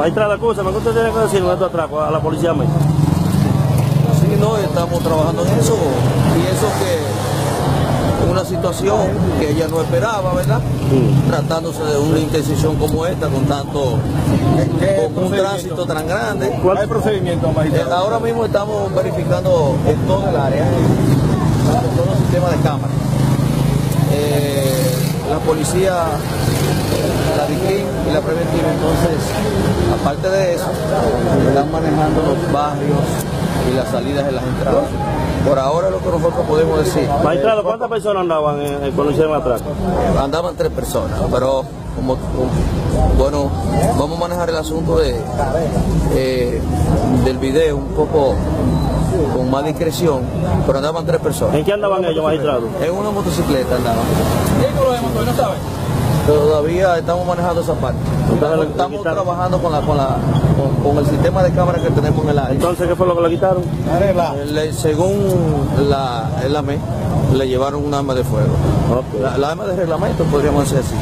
Magistrado, acúsame, ¿qué usted tiene que decir en estos atracos a la policía mía? Sí, no, estamos trabajando en eso. Pienso que es una situación que ella no esperaba, ¿verdad? Tratándose de una intersección como esta, con un tránsito tan grande. ¿Cuál es el procedimiento, magistrado? Ahora mismo estamos verificando en todo el área, en todo el sistema de cámaras. La policía, la DICRIM y la preventiva, entonces, aparte de eso, están manejando los barrios y las salidas de las entradas. Por ahora lo que nosotros podemos decir. Magistrado, ¿cuántas personas andaban con el sistema de atraco? Andaban 3 personas, pero bueno, vamos a manejar el asunto del video un poco con más discreción, pero andaban 3 personas. ¿En qué andaban ellos, magistrado? En una motocicleta andaban. Todavía estamos manejando esa parte. Estamos trabajando con el sistema de cámaras que tenemos en el área. Entonces, ¿qué fue lo que le quitaron? Según el AME, le llevaron un arma de fuego. Okay. La arma de reglamento, podríamos decir así.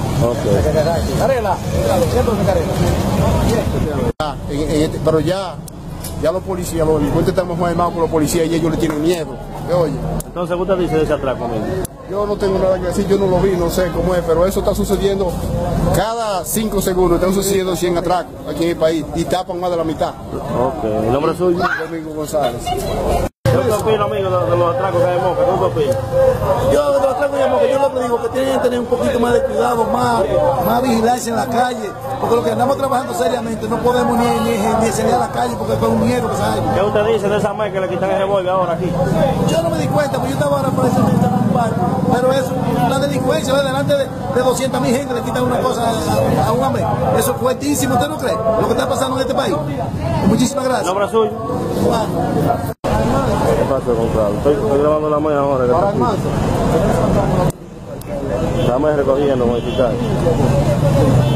Pero ya los policías, los delincuentes estamos más armados por los policías y ellos le tienen miedo. Oye. Entonces, ¿qué usted dice de ese atraco, amigo? Yo no tengo nada que decir, yo no lo vi, no sé cómo es, pero eso está sucediendo cada 5 segundos, están sucediendo 100 atracos aquí en el país y tapan más de la mitad. Ok, ¿el nombre suyo? Domingo González. ¿Qué usted opina, amigo, de los atracos que hay en Moca? ¿Qué usted opina? Yo de los atracos de Moca, yo lo que digo que tienen que tener un poquito más de cuidado, más vigilancia en la calle, porque lo que andamos trabajando seriamente no podemos ni salir a la calle porque es un miedo que sale. ¿Qué usted dice de esa que le quitan el revólver ahora aquí? Yo no me di cuenta, porque yo estaba ahora precisamente en un barco, pero es una delincuencia, delante de 200.000 gente le quitan una cosa a un hombre. Eso es fuertísimo, ¿usted no cree? Lo que está pasando en este país. Muchísimas gracias. ¿El nombre suyo? Juan. ¿Qué pasa, Gonzalo? Estoy grabando la mañana ahora. Estamos recogiendo, modificar.